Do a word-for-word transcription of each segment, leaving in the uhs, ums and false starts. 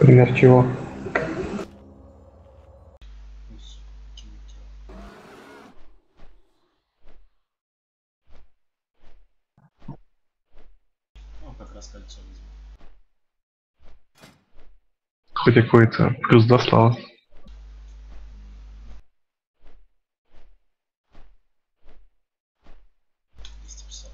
Пример чего? Ну, как раз кольцо возьму. Хоть какой-то плюс дослал. двести пятьдесят.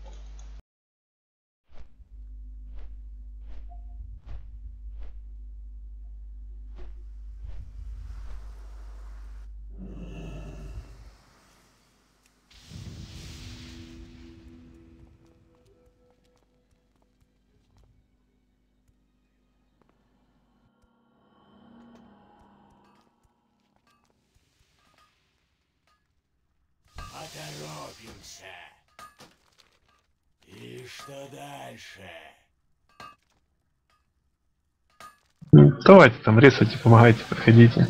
Поторопимся. И что дальше? Давайте там резайте, помогайте, подходите.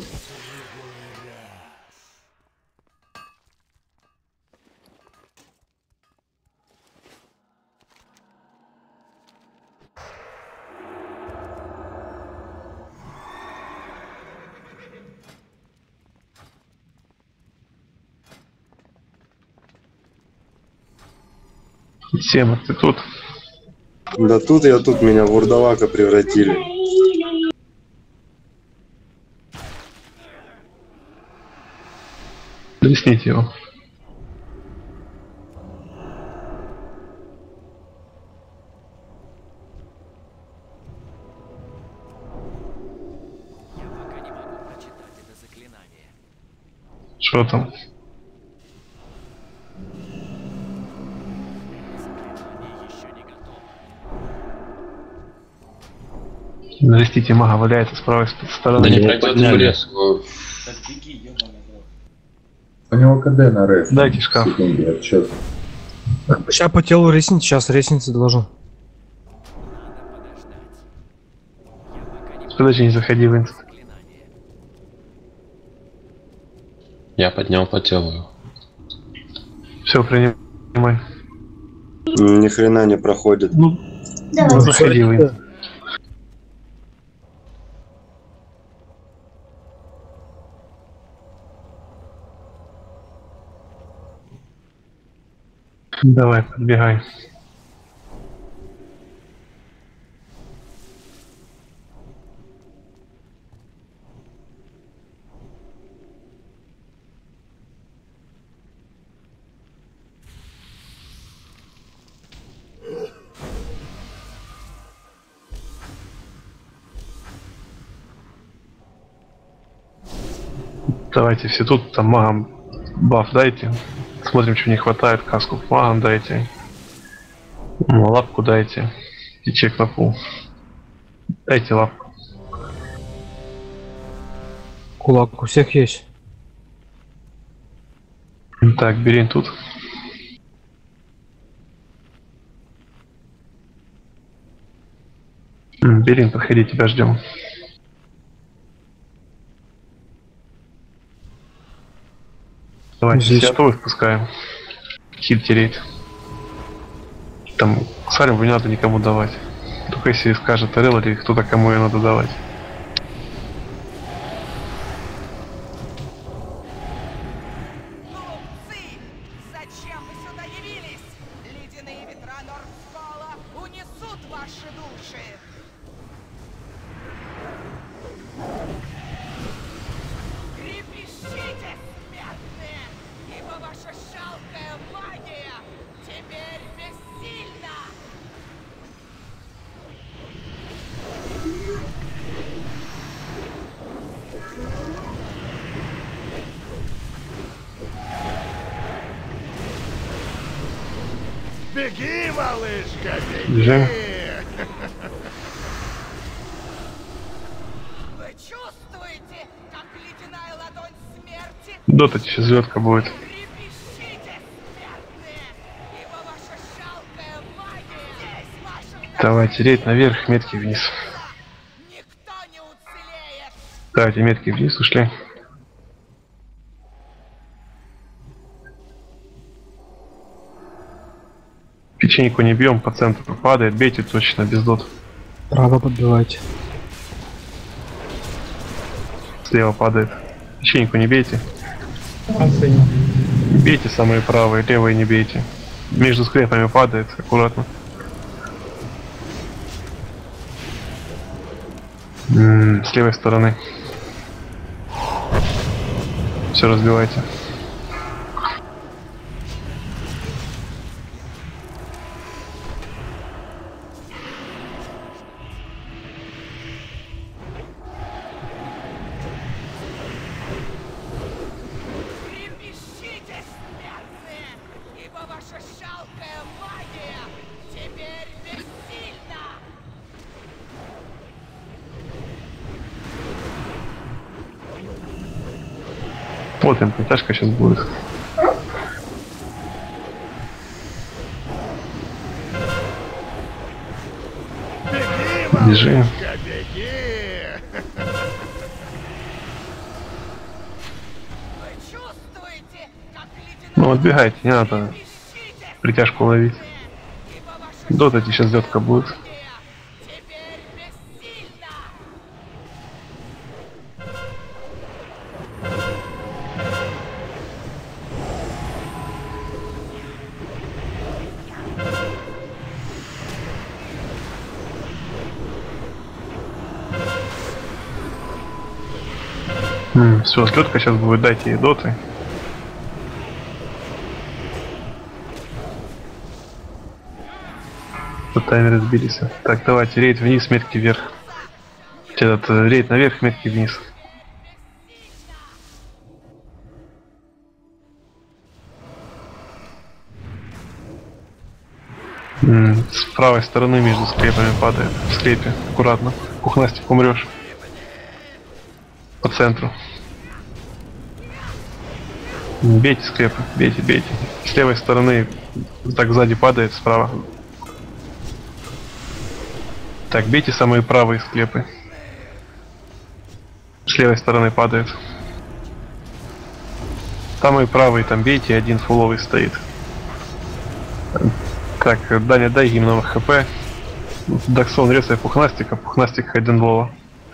Сема, ты тут? Да тут я тут, меня в вурдалака превратили. Плесните его. Я пока не могу прочитать это заклинание. Что там? Заклинание еще не готово. Навестите мага, валяется с правой стороны. Да не пройдет в лес. Так беги, ёбаный в рот. У него КД на рейс. Дайте шкаф. Секунду, отчет. Сейчас по телу ресницы, сейчас ресницы должен. Надо подождать. Я пока не Подожди, не заходи в инст. заклинание. Я поднял по телу. Все, принимай. Ни хрена не проходит. Ну, ну заходи в инст. Давай, подбегай. Давайте все тут, там магам баф дайте. Смотрим, что не хватает. Каску магам дайте. Ну, лапку дайте. И чек на пул. Дайте лапку. Кулак у всех есть. Так, Берин тут. М, Берин, подходи, тебя ждем. Давайте Здесь. десятого спускаем. Хит тереть. Там Сареву не надо никому давать. Только если скажет Орел или кто-то, кому ее надо давать. Глупцы! Зачем вы сюда явились? Ледяные ветра Нордскола унесут ваши души! Трепещите, смертные! Ибо ваша жалкая магия теперь бессильна! Беги, малышка, беги! Бежим. Вы чувствуете, как ледяная ладонь смерти Дота сейчас звездка будет. трепещите, смертные! Ибо ваша жалкая магия здесь ваша Давайте рейд наверх, метки вниз. никто не уцелеет! Давайте метки вниз ушли. Печеньку не бьем, по центру падает, бейте точно, без дот. Право подбивайте. слева падает. Печеньку не бейте. Бейте самые правые, левые не бейте. Между склепами падает, аккуратно. М-м, с левой стороны. Все разбивайте. Трепещите, смертные, ибо ваша жалкая магия теперь бессильна! Вот им, притяжка сейчас будет. Бежим. Малышка, беги! Вы чувствуете, как ледяная Ну отбегайте, не надо трепещите, притяжку ловить. ибо ваша Дотати сейчас детка будет. магия теперь бессильна! Все, слетка сейчас будет, дайте ей доты. Тут таймеры сбились. Так, давайте, рейд вниз, метки вверх. Этот э, рейд наверх, метки вниз. М, С правой стороны между склепами падает. В склепе, аккуратно. Пухнастик, умрешь. По центру. Бейте склепы, бейте, бейте. С левой стороны так сзади падает, справа. Так, бейте самые правые склепы. С левой стороны падает. Самые правые там бейте, один фуловый стоит. Так, Даня, дай гимн хп. Даксон, резай пухнастика, пухнастик хайденлова.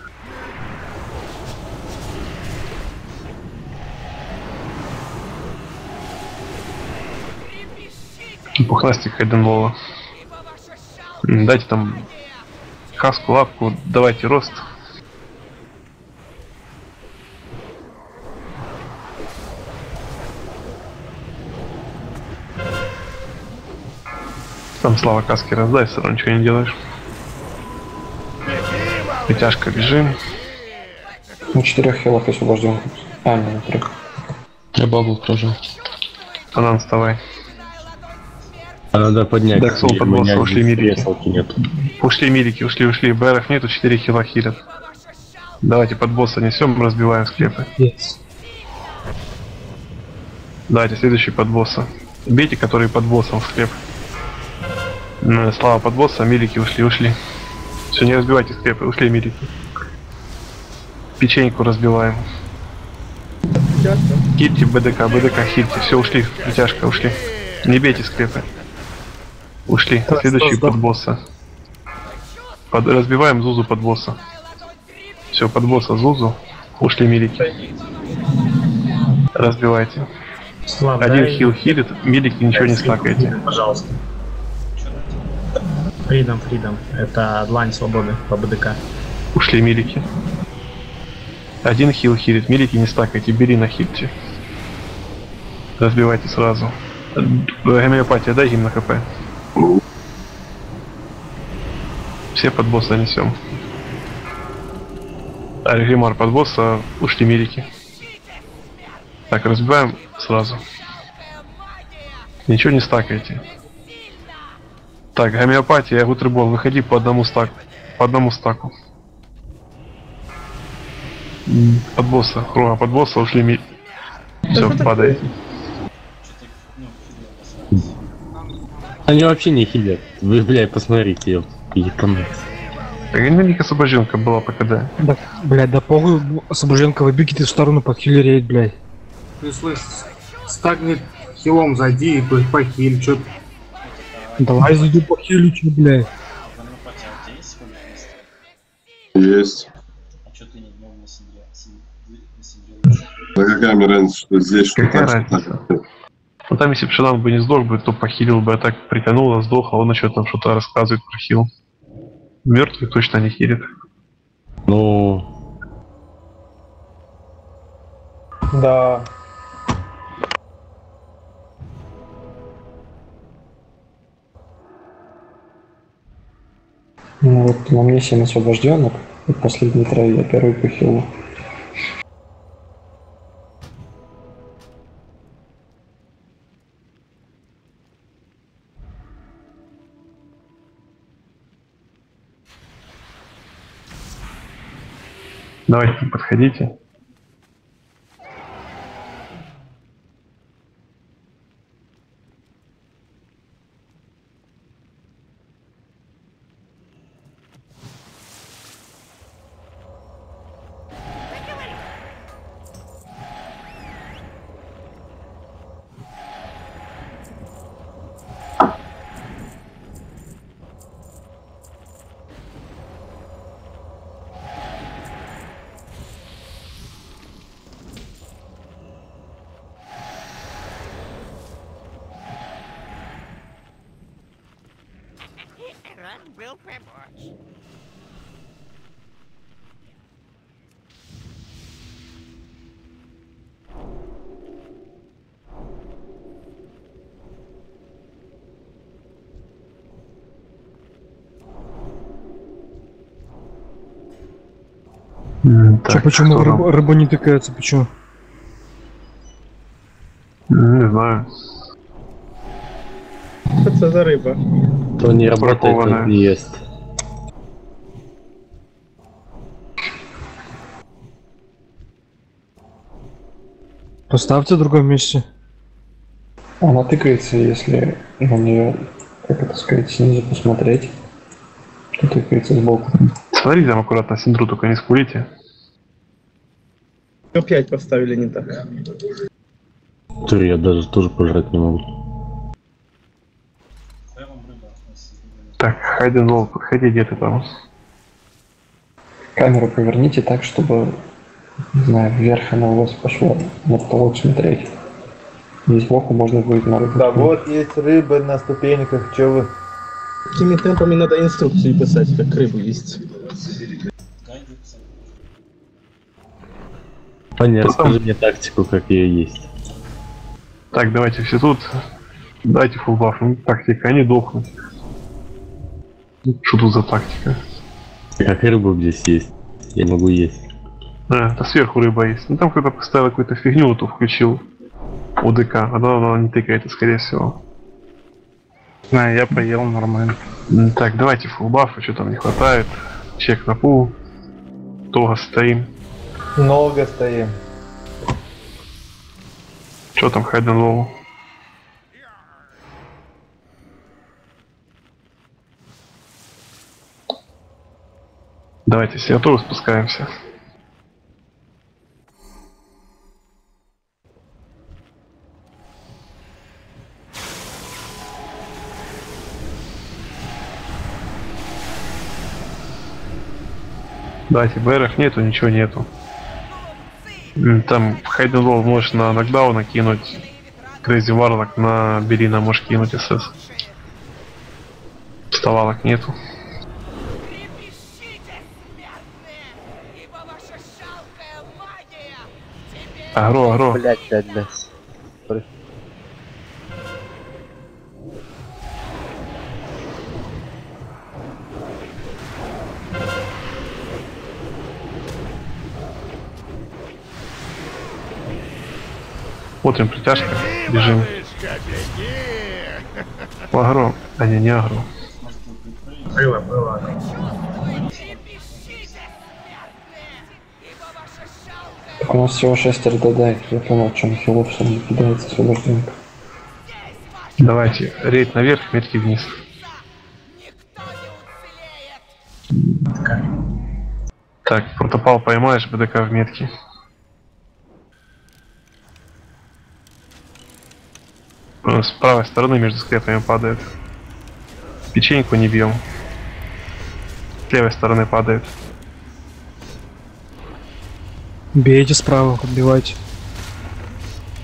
Пухнастик хайденлова. Ибо ваша жалкая Дайте там магия каску, лапку, давайте рост. Там Слава каски раздай, все равно ничего не делаешь. Притяжка, бежим. На четырех хилах освобожден. А, не, на трех. Я бабу прожил. Анан, вставай. А надо поднять. Даксон и под у босса, меня ушли здесь милики. креслки нет. Ушли милики, ушли, ушли. БРФ нету, четыре хила хилят. Давайте под босса несем, разбиваем склепы. Yes. Давайте следующий под босса. Бейте, которые под боссом в склеп. Ну, Слава под босса, милики ушли, ушли. Все, не разбивайте склепы, ушли милики. Печеньку разбиваем. Хильте БДК, БДК хильте, все, ушли, притяжка, ушли. Не бейте склепы. Ушли, следующий под босса. Под, разбиваем Зузу под босса. Все, под босса Зузу. Ушли милики. Разбивайте. Слав, Один дай хил хилит, милики ничего не стакайте. пожалуйста. Фридом, фридом. Это длань свободы по БДК. Ушли милики. Один хил хилит, милики не стакайте, бери на хильте. Разбивайте сразу. Гомеопатия, дай им на хп. Все под босса несем. Аригримар под босса, ушли милики. Так, разбиваем сразу. Ничего не стакайте. Так, гомеопатия, гутребол, выходи по одному стаку. По одному стаку. Под босса, круга под босса ушли ми... Все, падает. Они вообще не хилят. Вы, блядь, посмотрите, ебаные. Так, милика освобожденка была по КД. Да, блядь, да похуй, освобожденка, выбеги ты в сторону под хиллереет, блядь. Ты слышь, стагнет хилом зайди и похиль, чё. Давай зайду по хилю, чё, блядь. Есть. А чё ты не мог на себе? Да какая мне разница, что здесь, что Какая так, что разница? так. Ну там если бы Шанан бы не сдох бы, то похилил бы, а так притянул, сдох, а он еще там что-то рассказывает про хил. Мертвый точно не хилит. Ну, Да. Ну вот на мне семь освобожденных. И последний трой я первый по хилу. Давайте, подходите. Экран был помочь. М, Чё, Так, почему кто там? рыба, рыба не тыкается? Почему? М, Не знаю. Это за рыба. то не работает, Бракованная. то не ест. Поставьте в другом месте. Она тыкается, если на нее, как это сказать, снизу посмотреть. То тыкается сбоку. Смотрите там аккуратно, Синдру только не скулите. Опять поставили не так. Тур я даже тоже пожрать не могу. Какая вам рыба? Так, Хайден Волл, подходи, где ты там? Камеру поверните так, чтобы, не знаю, вверх она у вас пошла, на потолок смотреть. И сбоку можно будет на рыбу. Да вот есть рыба на ступеньках, чё вы? Какими темпами надо инструкции писать, как рыбу есть. Гайды писать. Паня, Ну, расскажи там- мне тактику, как ее есть. Так, давайте все тут. Дайте фулбаф. Ну, тактика, они дохнут. Что тут за тактика? Как рыбу здесь есть. Я могу есть. А, это сверху рыба есть. Ну там кто-то поставил какую-то фигню, то включил ОДК. Она, она не тыкает, скорее всего. Знаю, я поел нормально. М, Так, давайте фулбафа, что там не хватает. Чек на пул. Того стоим. Много стоим. Что там Хайден Лоу? Давайте все готовы, спускаемся. Давайте, БРов нету, ничего нету. М, Там Хайден Лоу можешь на нокдаун накинуть. Крейзи Варлок на Берина можешь кинуть СС. Вставалок нету. Трепещите, смертные, ибо ваша жалкая магия теперь... Агро, агро. Блять, пять, блять. Смотрим притяжка. Бежим. В агро. А не, не агро. Было, было. Трепещите, смертные, ибо ваша жалкая... Так у нас всего шесть РДД, я понял, чем хилов все не кидается освобожденка. Давайте. Рейд наверх, метки вниз. Никто не уцелеет! Так, протопал поймаешь, БДК в метке. Он с правой стороны между скрепами падает. Печеньку не бьем. С левой стороны падает. Бейте справа, отбивайте.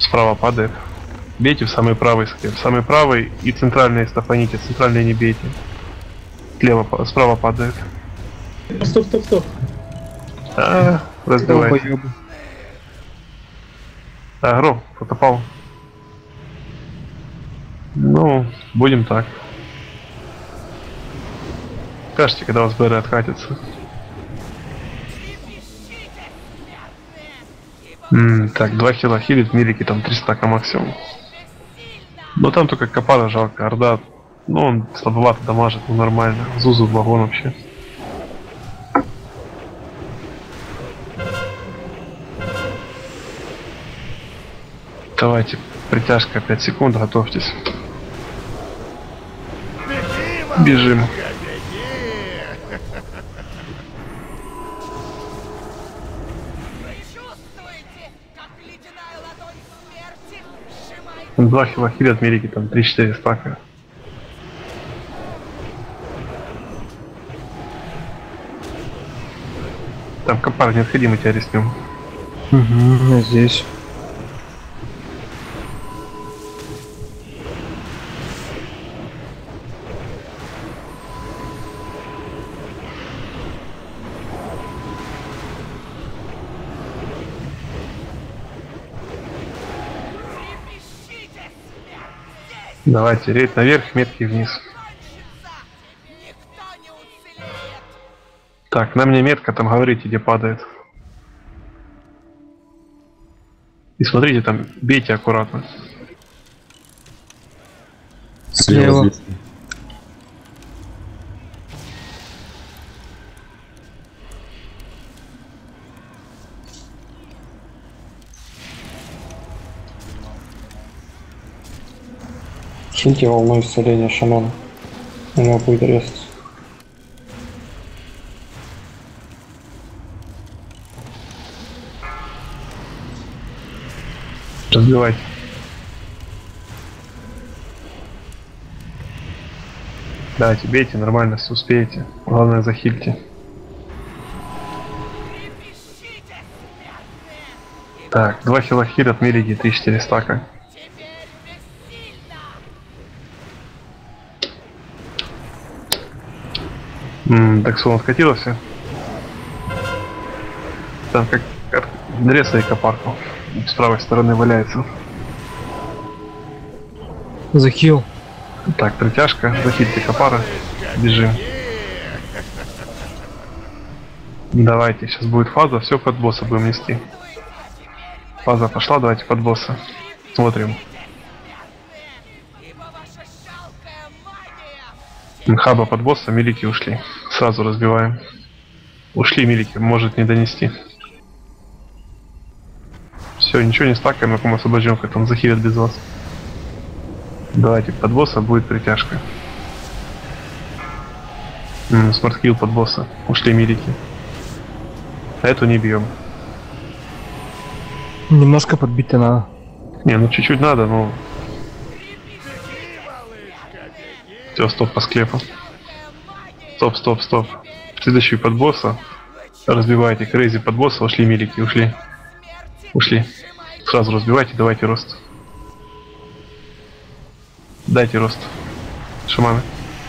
Справа падает. Бейте в самый правый склеп. В самый правый и центральные стафаните. Центральные не бейте. Слева, па- справа падает. Стоп, стоп, стоп. А, разбивайте. Агро, кто-то пал. Ну, будем так. Скажите, когда у вас БР откатится. М, так, два хила хилит, милики там три стака максимум. Но там только Капара жалко, Орда. Ну он слабовато дамажит, ну нормально. Зузу в вагон вообще. Давайте, притяжка пять секунд, готовьтесь. Бежим. Два хила хилят, милики там три-четыре стака. Там Капар, не отходи, мы тебя резнем. Угу, я здесь. Давайте, рейд наверх, метки вниз. Так, на мне метка, там говорите, где падает. И смотрите, там бейте аккуратно. Слева. Шиньте волну исцеления шамана. У него будет резаться. Разбивайте. Давайте, бейте, нормально, все успеете. Главное, захильте. Так, два хила хилят, милиги, три-четыре стака. Ммм, Даксон откатился. Там как резай Капарку. С правой стороны валяется. Захил. Так, притяжка, захильте Капара. Бежим. Давайте, сейчас будет фаза, все под босса будем нести. Фаза пошла, давайте под босса. Смотрим. Хаба под босса, милики ушли. Сразу разбиваем. Ушли милики, может не донести. Все, ничего не стакаем, на ком освобождем, как там захилят без вас. Давайте, под босса будет притяжка. М-м, смарт-хилл под босса. Ушли милики. А эту не бьем. Немножко подбить-то надо. Не, ну чуть-чуть надо, но... Все, стоп по склепу. Стоп, стоп, стоп. Следующий под босса. Разбивайте крейзи под босса, ушли милики, ушли. Ушли. Сразу разбивайте, давайте рост. Дайте рост. Шаманы.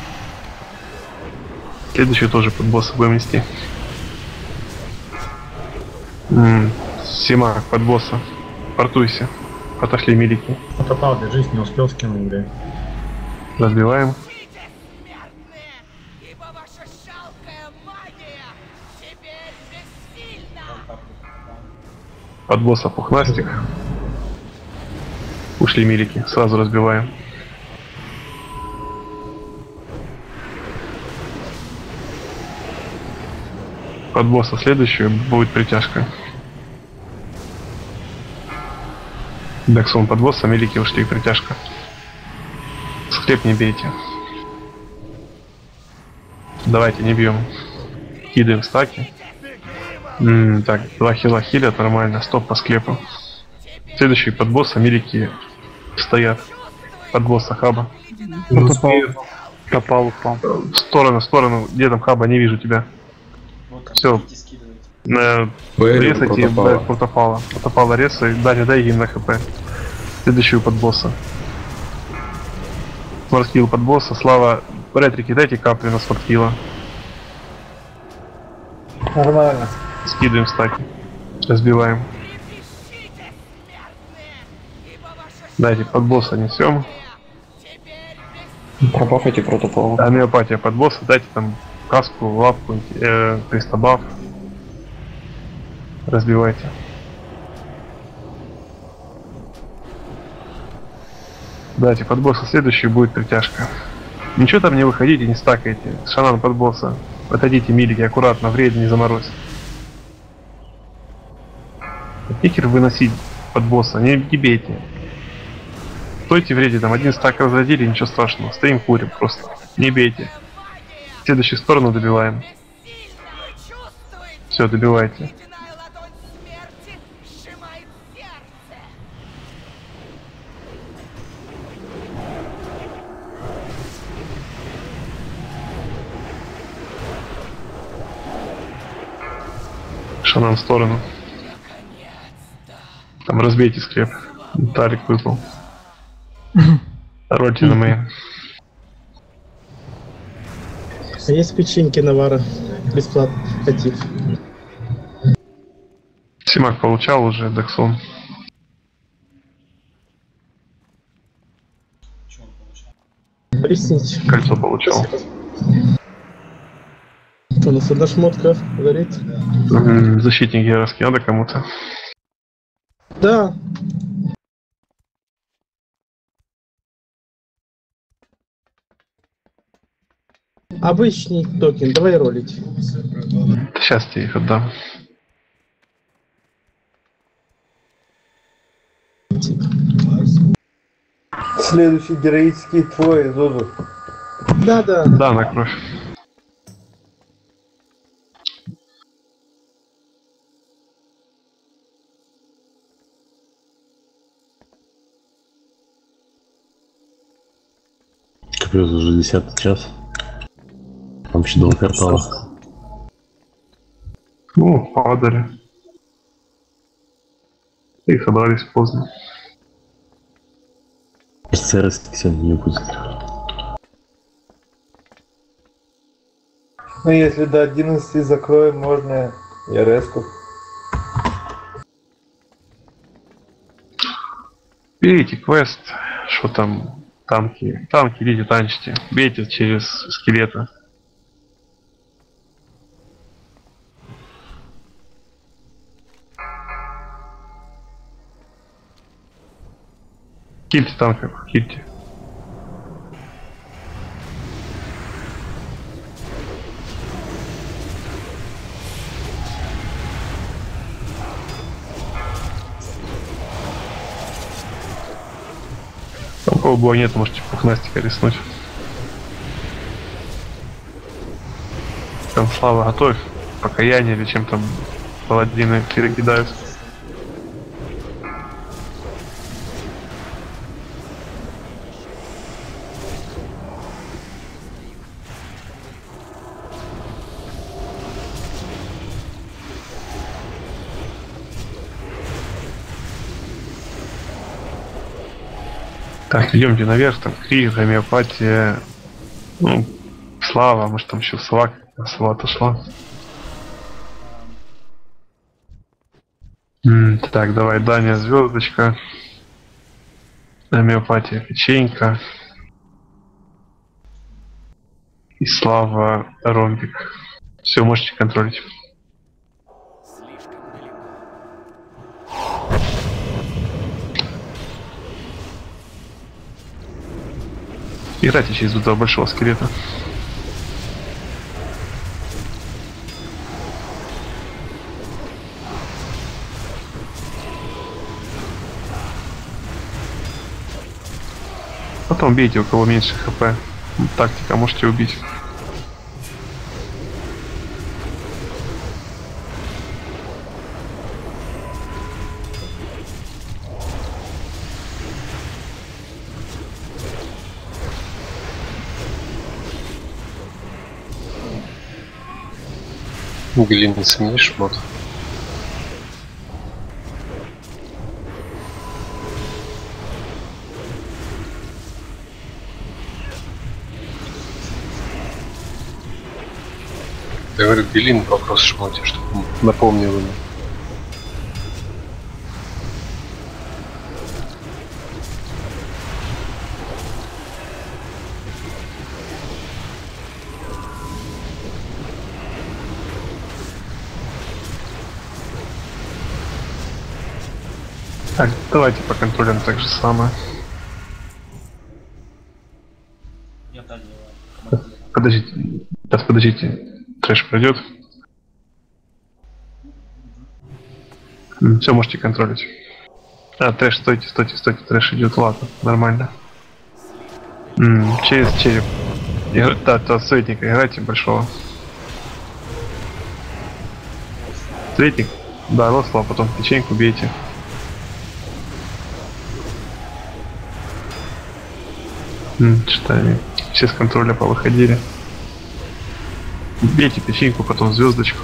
Следующий тоже под босса будем нести. М-м, Симак под босса. Портуйся. Отошли милики. Попал, держись, не успел скинуть, блядь. Разбиваем. Под босса пухнастик. Ушли милики, сразу разбиваем. Под босса следующую будет притяжка. Даксон под босса, милики ушли, притяжка. Склеп не бейте. Давайте не бьем. Кидаем стаки. М-м, так, два хила хилят, нормально, стоп по склепу. Следующий под босса, милики стоят. Под босса хаба. Копал упал. В сторону, в сторону, где там хаба, не вижу тебя. Все. Резайте протопала. Протопала резай, Даня, дай им на хп. Следующую под босса. Смарт-хилл под босса. Слава, ретрики, дайте капли на смарт-хилла. Нормально. Скидываем стаки. Разбиваем. Дайте под босса несем. Пробафайте протопол. Амиопатия под босса. Дайте там каску, лапку, э, кристобаф. Разбивайте. Дайте под босса следующий будет притяжка. Ничего там не выходите, не стакайте. Шанан под босса. Отойдите, милики, аккуратно, вред не заморозь. Пикер выносить под босса, не, не бейте. Стойте в рейде, там один стак разрядили, ничего страшного. Стоим, курим просто. Не бейте. В следующую сторону добиваем. Все, добивайте. Шанан в сторону. Там разбейте скреп. Талик выпал. Рольте на мои. А есть печеньки Навара? Бесплатно. Хотите? Симак получал уже, Дексон. Поясните. Кольцо получал. Что, у нас одна шмотка горит? М, Защитник героский, надо кому-то. Да. Обычный токен, давай ролить. Сейчас тебе их отдам. Следующий героический твой, Зузу. Да, да. Да, на кровь. Капец, уже десятый час. Там еще два квартала. Ну, падали. И собрались поздно. СЦРС сегодня не будет. Ну если до одиннадцати закроем, можно и резку. Берите квест. Что там? Танки. Танки, идите, танчите. Бейте через скелеты. Кильте танков, кильте. Там кого было нет, можете пухнастика рискнуть. Там Слава готовь, покаяние или чем там паладины перекидают. Так, идемте наверх, там крик, гомеопатия, ну, Слава, может там еще Сова, Сова отошла. М, так, давай, Даня, звездочка, гомеопатия, печенька и Слава, ромбик. Все, можете контролить. Играйте через этого большого скелета. Потом бейте, у кого меньше хп. Тактика, можете убить. Глиняный не шмот. Я говорю, Белин вопрос шмоте, чтобы напомнил ему. Так, давайте по контролям так же самое. Я дальнего командира. Подождите, сейчас подождите, трэш пройдет. Все, можете контролить. А, трэш, стойте, стойте, стойте, трэш идет, ладно, нормально. М -м, через череп. Игра... Да, да, советника, играйте большого. Советник? Да, Росло, а потом печеньку бейте. Что они все с контроля повыходили. Бейте печеньку, потом звездочку.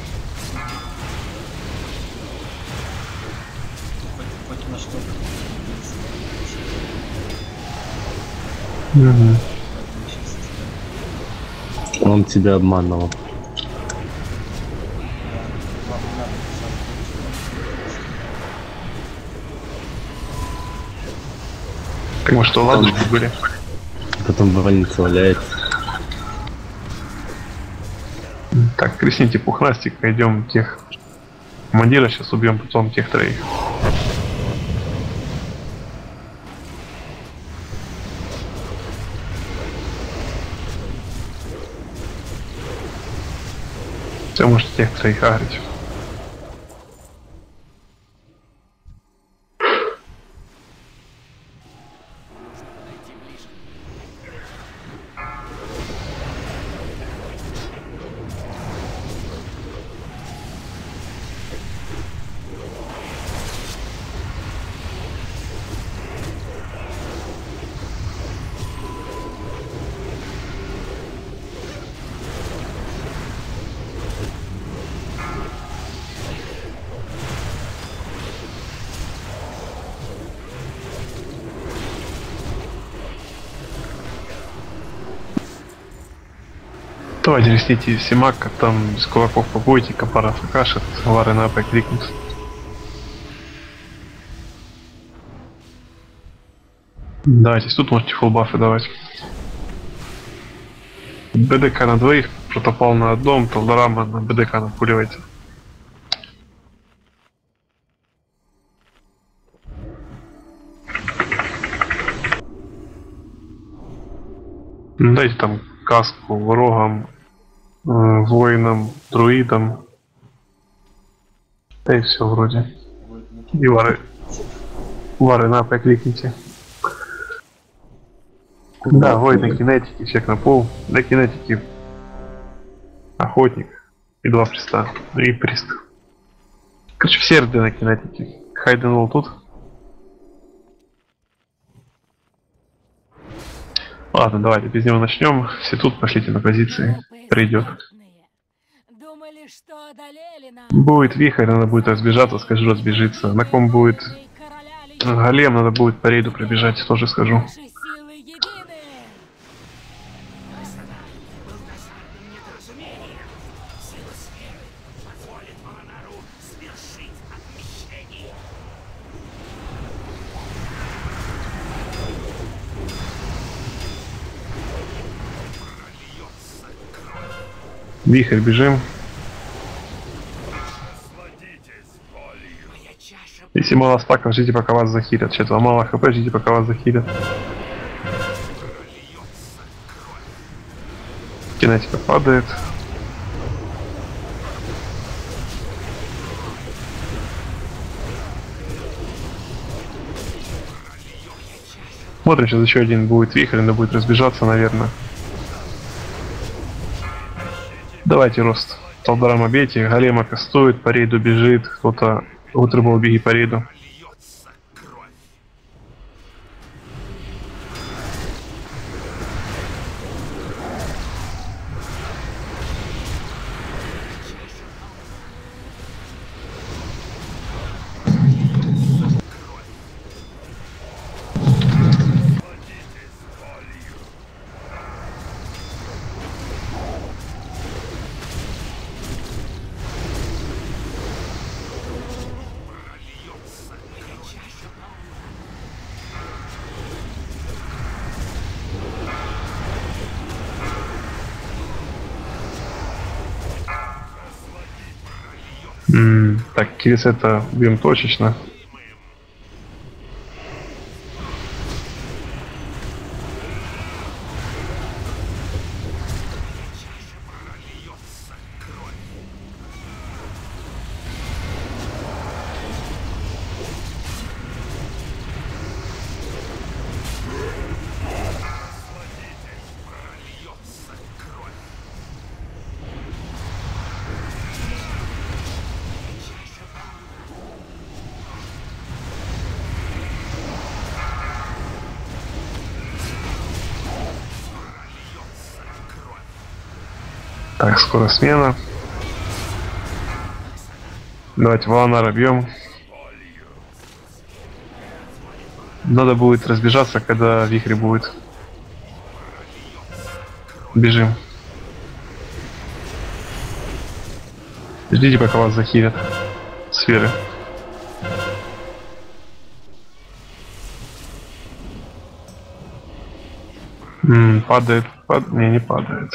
Хоть на что. Угу. Он тебя обманывал. Так мы что, ладушки были? Потом в больнице валяется. Так, кресните пухнастик, пойдем тех командира, сейчас убьем потом тех троих. Все, можете тех троих агрить. Давайте ресните Симака, там без кулаков побойте, Капара факашит, Вары на АП кликнут. Давайте, тут можете фулбафы давать. БДК на двоих, протопал на одном, Талдорама на БДК напуливайте. Дайте там каску ворогам, э, воинам, друидам. Да и все вроде. И вары. Вары на АП кликните. Да, воины кинетики, всех на пол. Да, кинетики. Охотник. И два приста. И прист. Короче, все рды на кинетики. Хайденвол тут. Ладно, давайте без него начнем. Все тут, пошлите на позиции. Придет. Будет вихрь, надо будет разбежаться, скажу, разбежится. На ком будет голем, надо будет по рейду пробежать, тоже скажу. Вихрь, бежим. Если мало стаков, ждите, пока вас захилят. Что-то мало хп, ждите, пока вас захилят. Кинетика падает. Смотрим, сейчас еще один будет вихрь, надо будет разбежаться, наверное. Давайте рост. Талдорама бейте, голема кастует, по рейду бежит, кто-то утребал беги по рейду. М, Так, Кирис, это бьем точечно. Так, скоро смена. Давайте Валанара бьем. Надо будет разбежаться, когда вихрь будет. Бежим. Ждите, пока вас захилят. Сферы. М, падает, пад... не, не падает.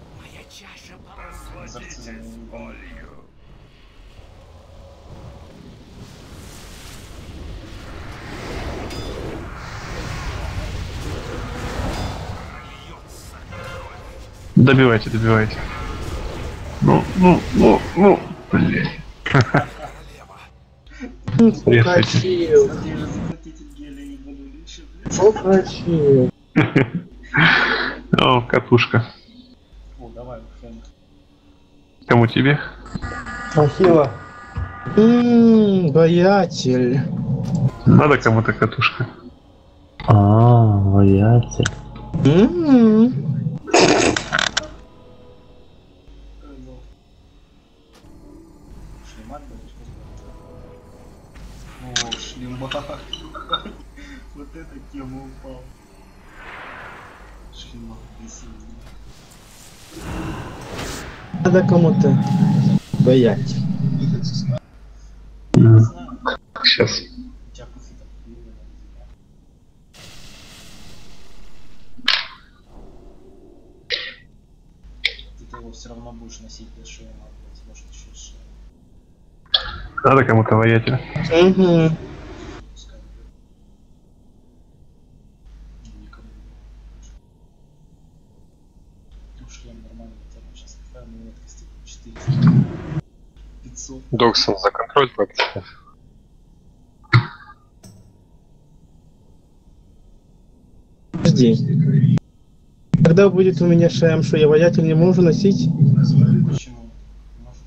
Добивайте, добивайте. Ну, ну, ну, ну, блин. Покачил. Покачил. О, катушка. О, давай, Фэнк. Кому тебе? Ахилла. Ммм, боятель. Надо кому-то катушка. А, боятель. Ммм. Шлемак будешь? О, шлемак. Вот это тема упал. Шлемак красивый. Надо кому-то боятель. Сейчас. У тебя пуфи так было. Ты его все равно будешь носить без шлема, блядь, может еще и шлем. Надо кому-то воятель. Угу. Пускай. Никому не будет. Ну, шлем нормально, у тебя сейчас какая меткость? четыреста. пятьсот. Доксон за контроль практически. Подожди. Когда будет у меня шлем, что я воятель не могу носить? Почему? Можешь?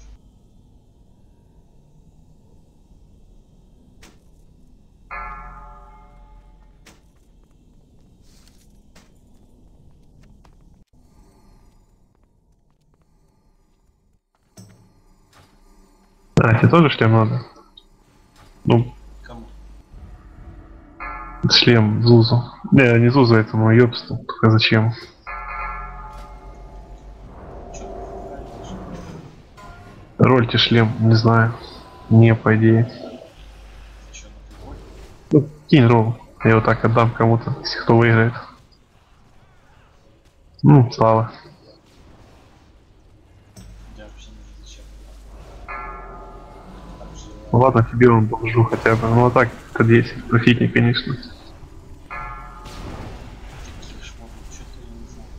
А, тебе тоже шлем надо? Ну, Кому? шлем Зузу. Не, не Зузу, этому ёбсту. Только зачем? Рольте шлем, не знаю. Не, по идее. Ну, кинь ролл. Я его так отдам кому-то, если кто выиграет. Ну, слава. Я вообще не знаю, зачем. Ну ладно, тебе он должу хотя бы. Ну а так, это десять. Профитнее, конечно. Таких шмотов, что-то я не знаю.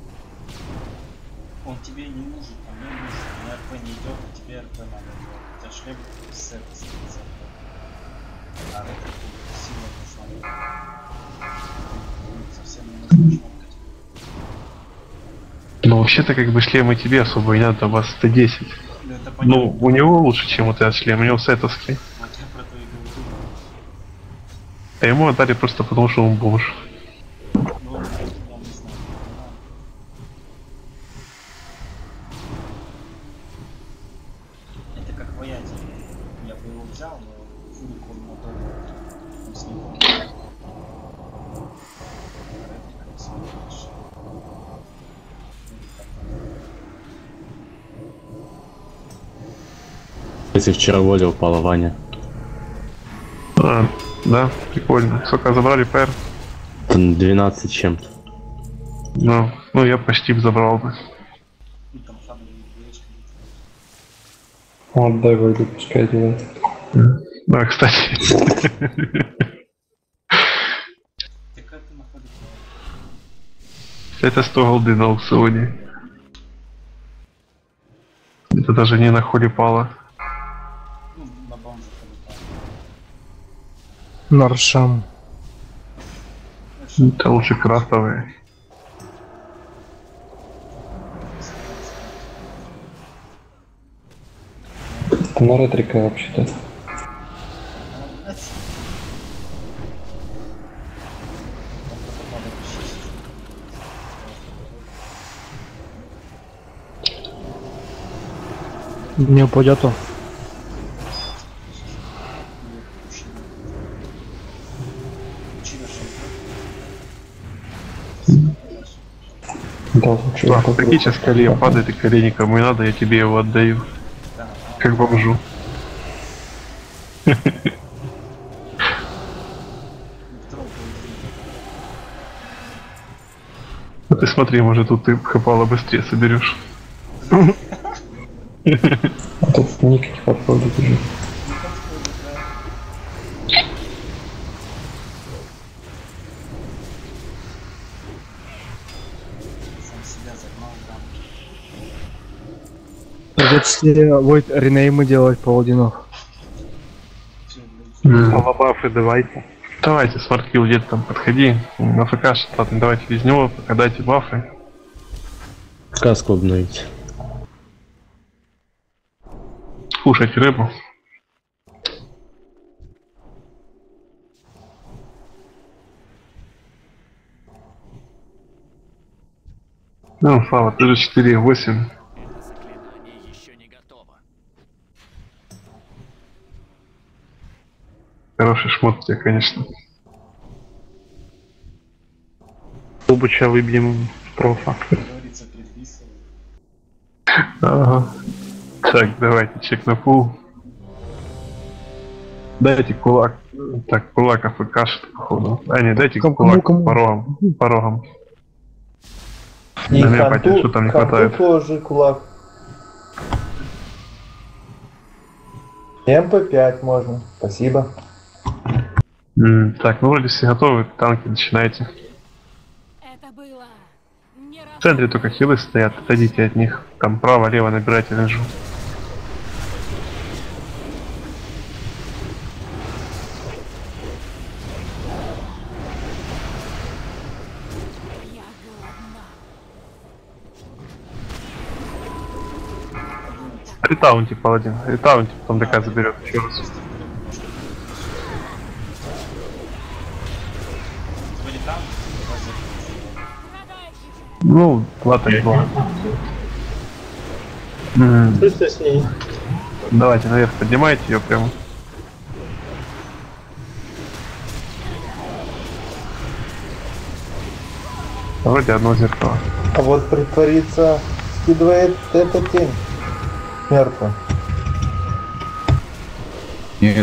Он тебе не нужен, а мне нужен. У меня РП не идет, а тебе РП надо делать. У тебя шлем с этой с РП. А это сила нужна. Совсем не нужно шмоткать. Но вообще-то как бы шлемы тебе особо не надо, у вас сто десять. Да это понятно. Ну, у него лучше, чем у тебя шлем, у него сетовский. Вот я про то и говорю. А ему отдали просто потому, что он бомж. Ну, я не знаю. Это как воятель. Я бы его взял, но фурик он на то, он с ним. Если вчера Воля упала, Ваня. А, да, прикольно. Сколько забрали пэр? двенадцать чем-то. Ну, ну я почти бы забрал бы. И там шаблы и яичко. Отдай войду, пускай делает. Да, кстати. Ты как ты находишься? Это сто голды на аукционе. Это даже не на холе пала. Ну, на бомже полетал. Наршам. Это лучше крафтовые. Это на ретрика вообще-то. Не упадет. Да, лучше. Да, прикинь, сейчас колея падает и колени никому не надо, я тебе его отдаю. Как бомжу. А ты смотри, может тут ты хапала быстрее соберешь. А тут ник не подходит уже. Сам себя загнал, да. Придется будет ренеймы делать паладинов. А бафы давайте. Давайте, смарткил где-то там подходи. На ФК ладно, давайте без него, пока дайте бафы. Каску обновить. Кушать рыбу. Ну, Слава, ты же четыре восемь. Это заклинание еще не готово. Хороший шмот у тебя, конечно. Обуча выбьем профа. Говорится, предписывай. Ага. Так, давайте, чек на пул. Дайте кулак. Так, кулак АФК, походу. А, не, дайте Кому- кулак кому? по рогам. По рогам. И На меня ханту, пойти, что там не ханту хватает. тоже кулак. эм пэ пять можно, спасибо. М, так, ну вроде все готовы, танки начинайте. Это было не В центре только хилы стоят, отойдите от них. Там право-лево набирайте ренжу. Я голодна. Ретаунти, паладин. Ретаунти, потом ДК заберет еще раз. Вроде там, Ну, ладно, два. М, Что с ней? Давайте наверх поднимайте ее прямо. Вроде одно зеркало. А вот притвориться скидывает эта тень. Мертвая. Нет.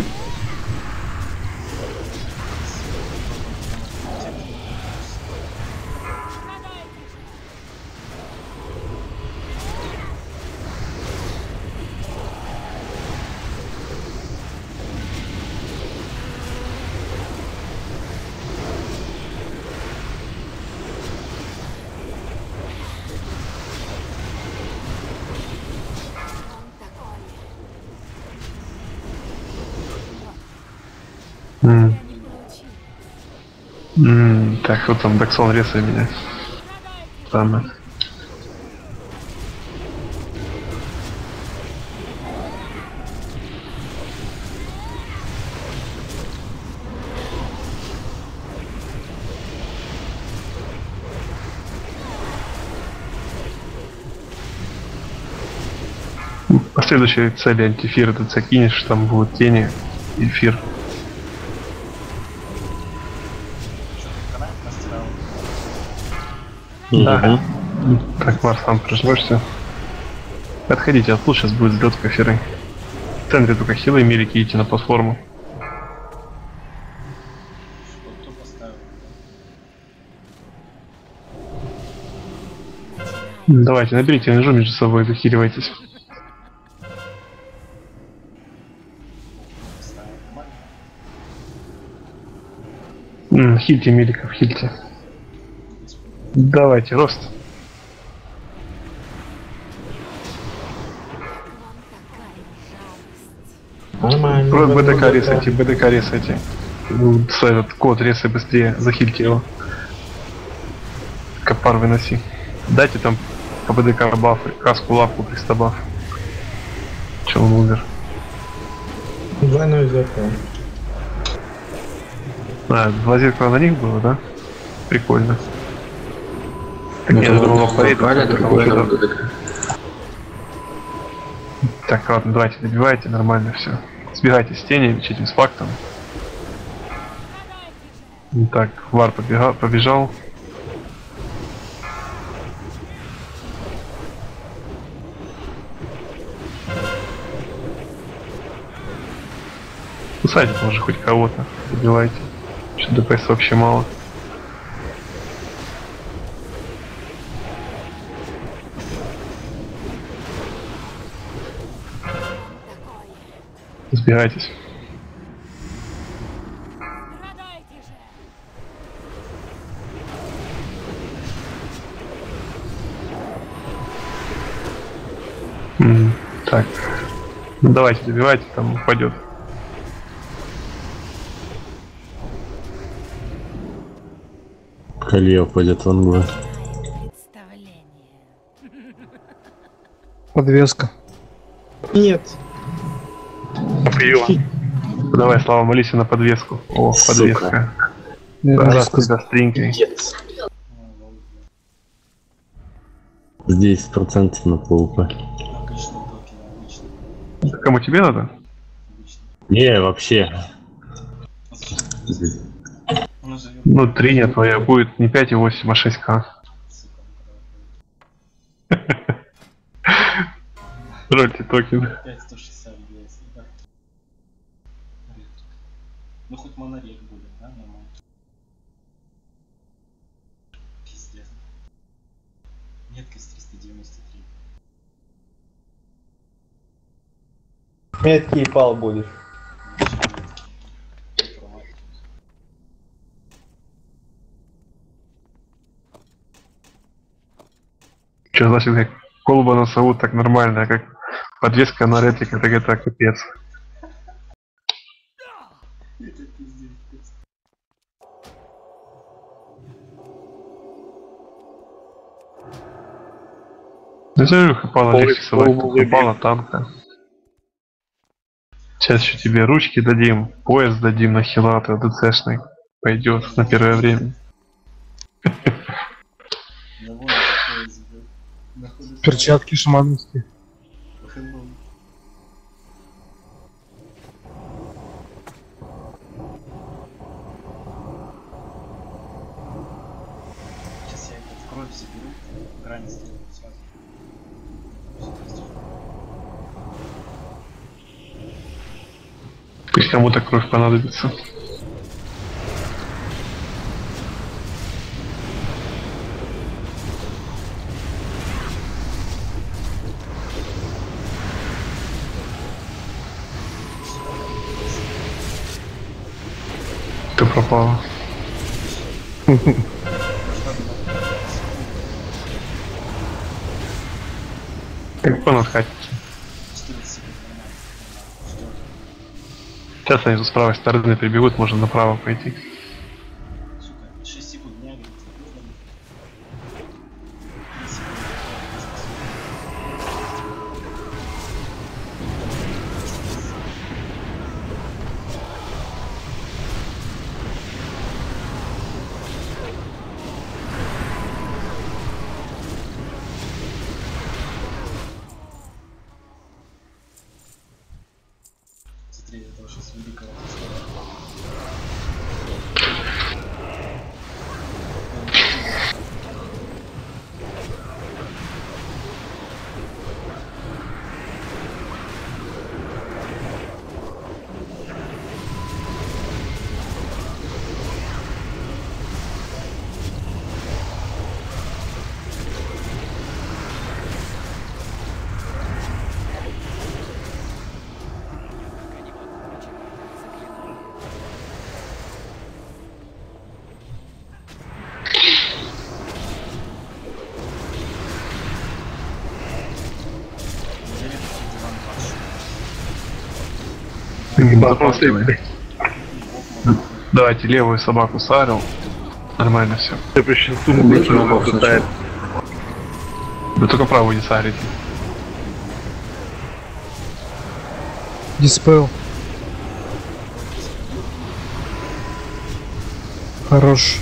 М. М, Так, вот там Даксон резает меня. Странно. По следующей цели антифир ты закинешь, там будут тени, эфир. Да. Так, Марс, там прижмешься. Отходите от луч, сейчас будет взлет коферы. В центре только хилы и милики, идите на платформу. Давайте, наберите ножу между собой, захиливайтесь. М, Хильте, Меликов, хильте. Давайте, рост. Нормально. Рот БДК ресайте, БДК ресайте. Ну, с этот код ресай быстрее, захильте его. Копар выноси. Дайте там по БДК бафы, каску, лапку, триста баф. Че он умер? Двойной закон. А, два зеркала на них было, да? Прикольно. Так, я думал, Так, ладно, давайте добивайте, нормально все. Сбегайте с тени, лечите с фактом. Так, Вар побегал, побежал. Кусайте тоже хоть кого-то, добивайте. Что ДПС вообще мало. Сбегайтесь. М, Так. Ну давайте, добивайте, там упадет. Колье упадет в ангу. Подвеска. Нет. Прием. Давай, Слава, молись на подвеску. О, подвеска. Раз за стринкой. десять процентов на ПВП. Кому тебе надо? Не, вообще. Ну, три не твоя будет не пять и восемь, а шесть ка. Рольте токен. пять сто шестьдесят есть, да. Ну хоть монорек будет, да, нормально. Пиздец. Меткость триста девяносто три. Меткий пал будешь. Че значит, как колба на сову так нормально, а как подвеска на реплике, так это капец. Это пиздец. Ну это же хапала легче совать, хапала танка. Сейчас еще тебе ручки дадим, пояс дадим на хилата ДЦшный. Пойдет на первое время. Перчатки шамановские. Сейчас я это в кровь заберу, грани сделаю сразу. Пусть кому-то кровь понадобится. Ты пропала. Как по нас хатится. Сейчас они с правой стороны прибегут, можно направо пойти. шесть секунд не агрится. Смотри, это сейчас великого. Давайте левую собаку сарил. Нормально все. Ты почти сумку выкинул, хватает. Вы только правую не сарите. Диспел. Хорош.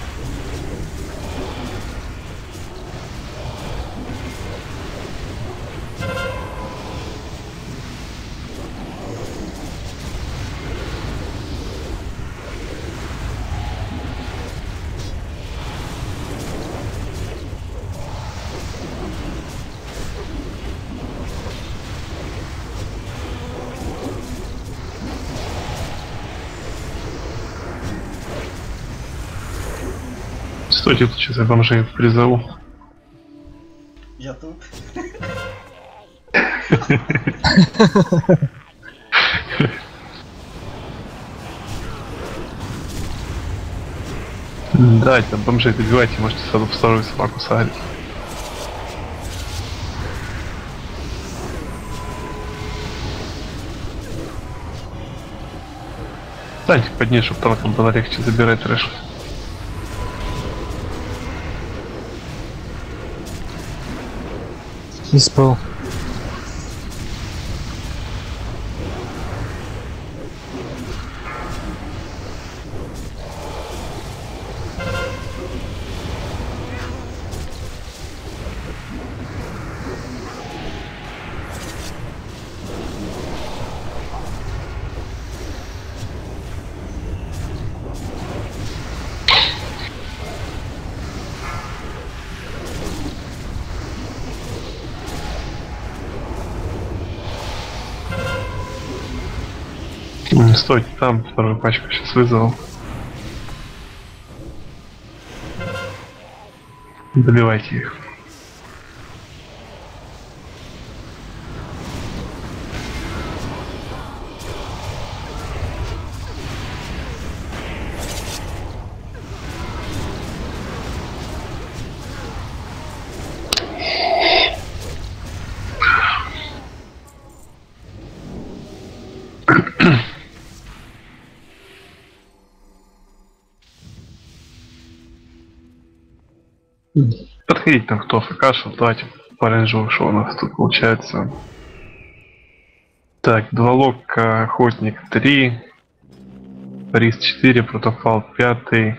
Стойте, тут сейчас я бомжей призову. Я тут. Давайте, бомжей добивайте, можете сразу вторую собаку сарить. Станьте под ней, чтобы танкам было легче забирать трэш. Диспел. Стойте там, вторую пачку сейчас вызову. Добивайте их. Подходите там, кто АФК, давайте по оранжевому, что у нас тут получается. Так, два лока, охотник три, рис четыре, протокол пятый,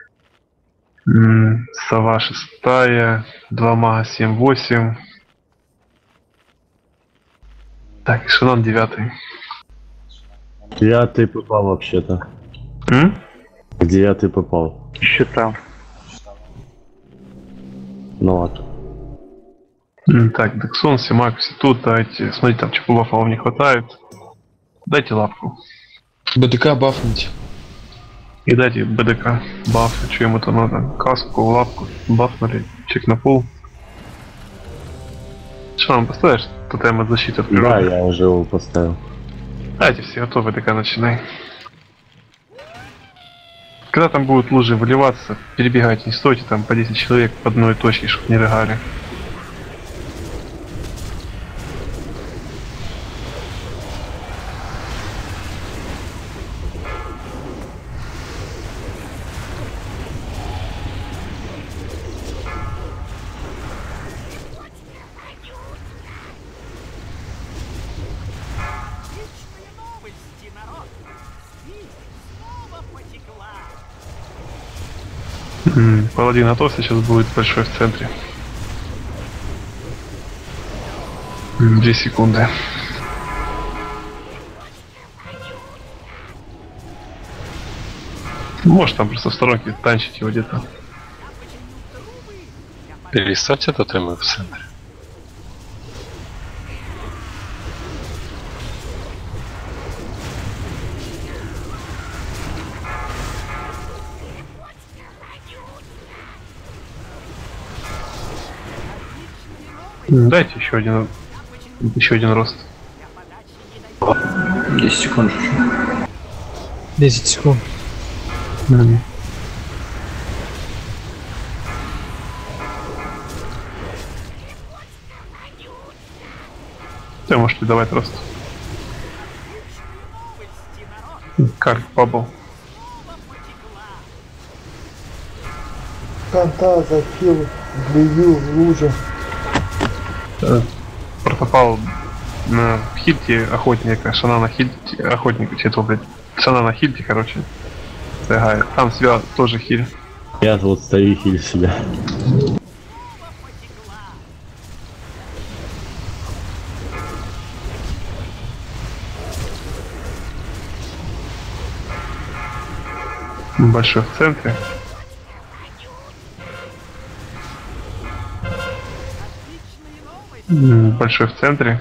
сова шестая, два мага семь восемь. Так, Шинан девятый. Девятый попал вообще-то. М? Девятый попал. Считал. Ну ладно. Так, Дексон, Симак, все тут, давайте. Смотрите, там чекулов вам не хватает. Дайте лапку. БДК бафните. И дайте БДК баф, что ему там надо. Каску, лапку, бафнули, чек на пол. Что вам поставишь? Тотем от защиты от природы? Да, я уже его поставил. Давайте все готовы, БДК начинай. Когда там будут лужи выливаться, перебегайте, не стойте там по десять человек по одной точке, чтобы не рыгали. М-м, паладин Атоса сейчас будет большой в центре. Две секунды. Может там просто в сторонке танчить его где-то. Переставьте тотемы в центре. Дайте еще один, еще один рост. десять секунд. десять секунд. Mm. Ты можете давать рост. Карт бабл. Конта захил, блюю в луже. Протопал на хильте охотника, шана на хильте, охотника, чего, блядь, шана на хильте, короче. Тагает. Там себя тоже хиль. Я вот стою и хиль себя. Большой в центре. Большой в центре.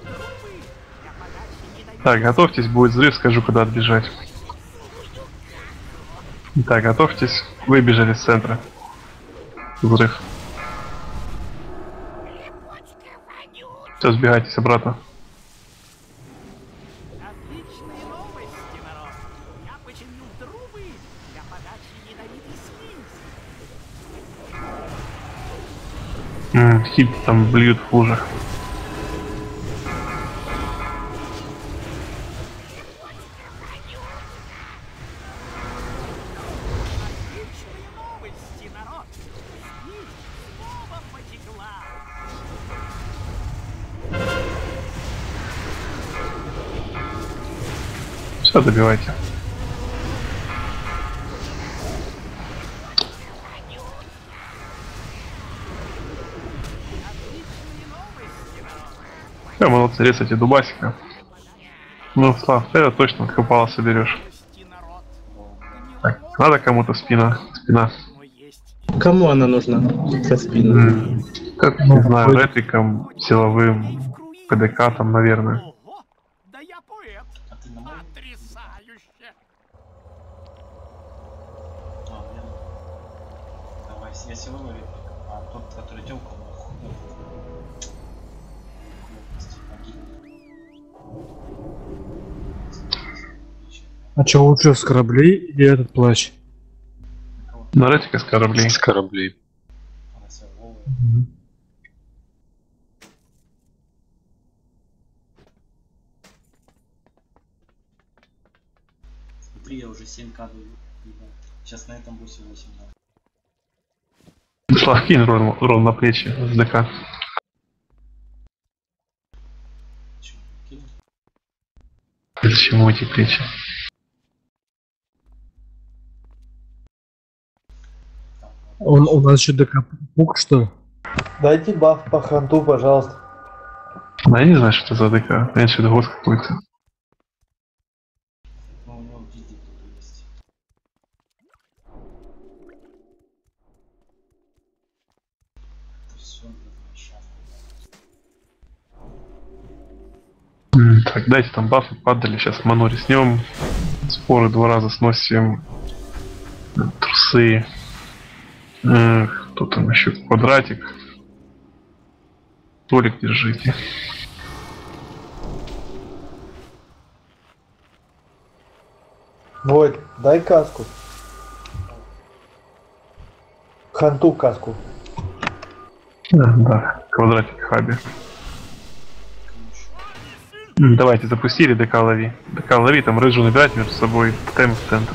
Так, готовьтесь, будет взрыв, скажу, куда отбежать. Так, готовьтесь, выбежали с центра. Взрыв. Все, сбегайтесь обратно. М-м, хит там блюют в лужах. Все, добивайте. Все, молодцы, резайте дубасика. Ну, Слав, ты это точно копала соберешь. Так, надо кому-то спина. Спина. Кому она нужна? Для спины. М-м, как, не знаю, ретриком, силовым, ПДК там, наверное. Я силовой реплик, а тот, который телку, А чё лучше, с кораблей или этот плащ? На ретика с кораблей. С кораблей. Mm-hmm. Смотри, я уже семь ка даю. Сейчас на этом восемь-восемь. Слав, кинь рон, рон на плечи с ДК. Зачем эти плечи? Он у нас еще ДК пук, что ли? Дайте баф по ханту, пожалуйста. Ну, я не знаю, что это за ДК. Раньше это гост какой-то. Так, дайте там бафы падали, сейчас ману реснем. Споры два раза сносим. Трусы. Эх, кто там еще? Квадратик. Толик держите. Войт, дай каску. Ханту каску. Да, да, квадратик хаби. Давайте, запустили ДК лови. ДК лови, там рыжу набирать между собой. Тем в центр.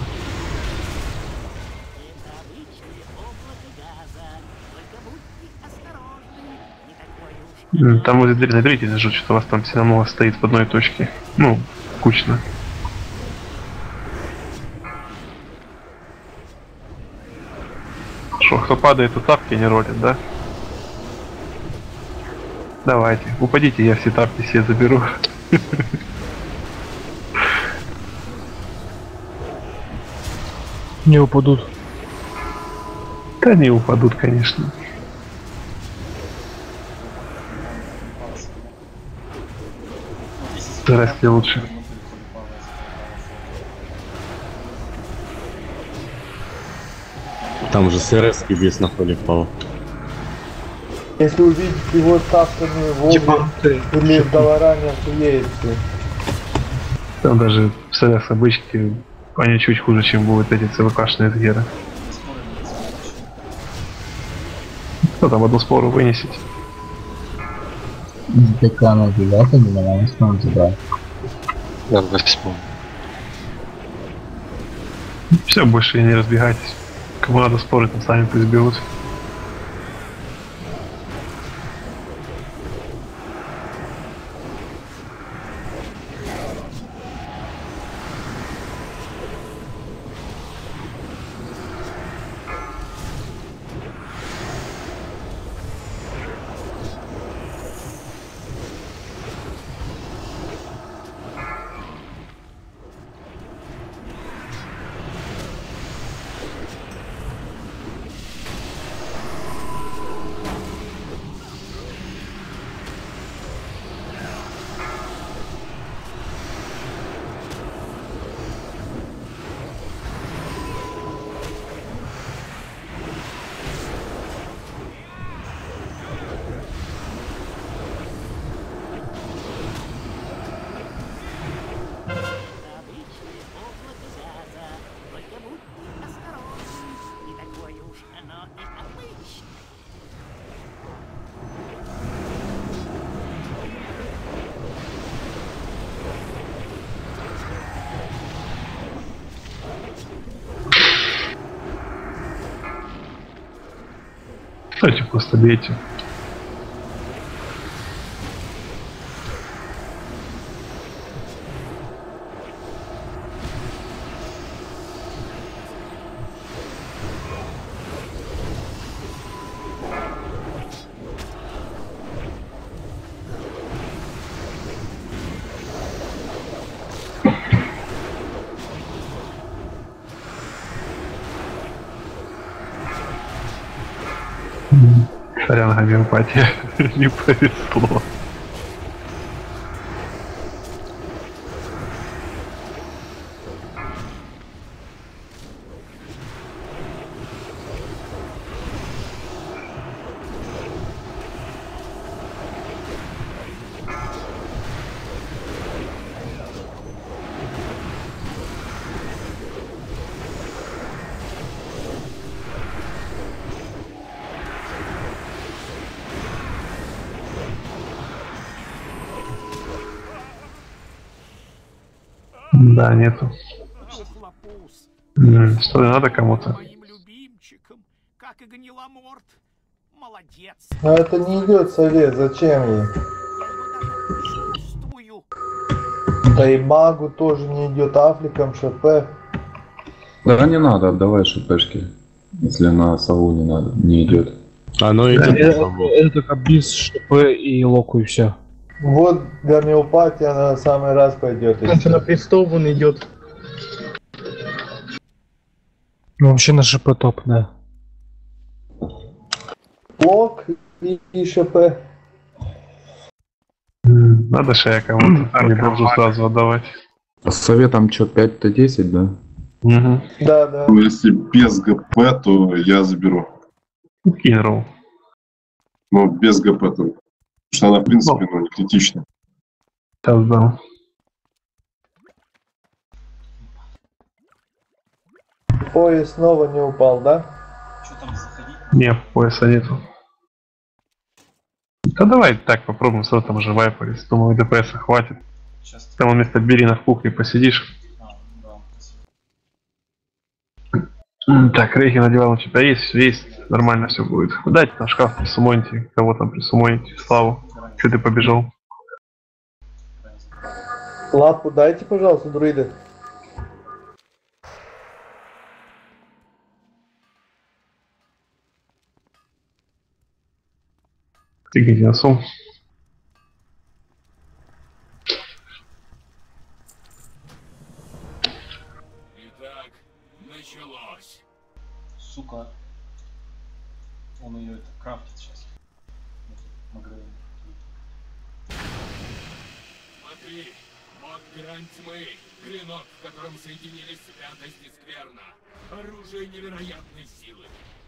Там возле двери наберите, держу, что у вас там сильно много стоит в одной точке. Ну, кучно. Шо, кто падает, то тапки не ролит, да? Давайте, упадите, я все тапки себе заберу. Не упадут. Да не упадут, конечно. Здрасте, лучше. Там же СРС и вес на ходе впал. Если увидеть его ставками в область или в долларами, охуеете. Там даже в СРС обычки они чуть хуже, чем будут эти ЦВКшные сгеры. Кто там одну спору вынесете? ДК на девятом или на восьмом забрать? Да, на восьмом. Все, больше не разбегайтесь. Кому надо спорить, там сами пусть берут. Стойте, просто бейте. Сорян, гомеопатия. Не повезло. Да, нету. М, Что надо кому-то? Как и Гниломорт. Молодец. А это не идет совет, зачем ей? Да и магу тоже не идет, афликам, ШП. Да не надо, отдавай шпшки. Если на сову не надо, не идет. Оно идет. Это только без ШП и локу и все. Вот гомеопатия на самый раз пойдет. Это на престол он идет. Ну вообще на ШП топ, да. Лок и, и ШП. М, Надо шея кому-то. Не буду сразу отдавать. А с советом что, пять-то десять, да? Угу. Да, да. Ну, если без ГП, то я заберу. Кинрол. Ну, без ГП, то. Потому что она, в принципе, ну, не критична. Сейчас дам. Пояс снова не упал, да? Что там заходить? Не, пояса нету. Да давай так попробуем, сразу там же вайпались. Думаю, ДПСа хватит. Сейчас. Там вместо Берина в кухне посидишь. А, да, спасибо. М, Так, рейки надевал, у тебя есть, есть, нормально все будет. Дайте там шкаф, присумоните, кого там присумоните, Славу. Че ты побежал? Лапу дайте, пожалуйста, друиды. Тыгайте носом. Итак, началось. Сука. Он ее это крафтит сейчас. Магрейн. Смотри, вот грань тьмы, клинок, в котором соединились святость и скверна. Оружие невероятной силы.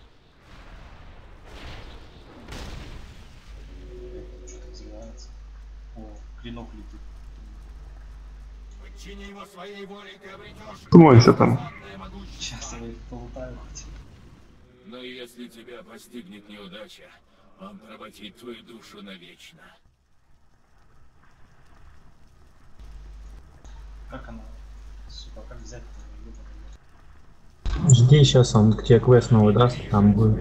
Что-то называется. О, клинок летит. Подчини его своей воле, и ты обретешь... Тумойся там. Сейчас я их полутаю хоть. Но если тебя постигнет неудача, он поработит твою душу навечно. Как она? Сука, как взять-то? Жди, сейчас он к тебе квест новый даст, там будет.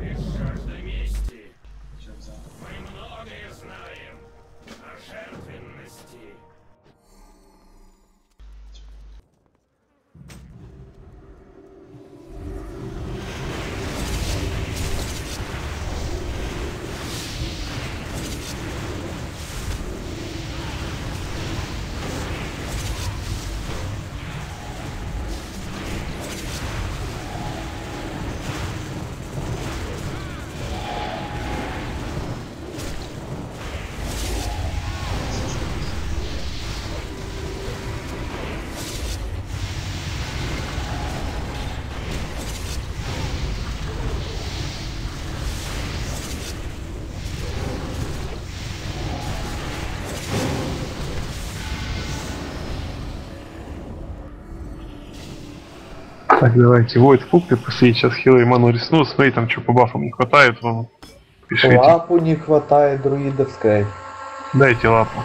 Так, давайте, Войд, сколько посидеть, сейчас хилы и ману ресну, смотри, там что по бафам не хватает, вам пишите. Лапу не хватает друидовской. Дайте лапу.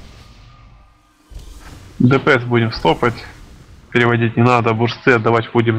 ДПС будем стопать, переводить не надо, бурсты отдавать будем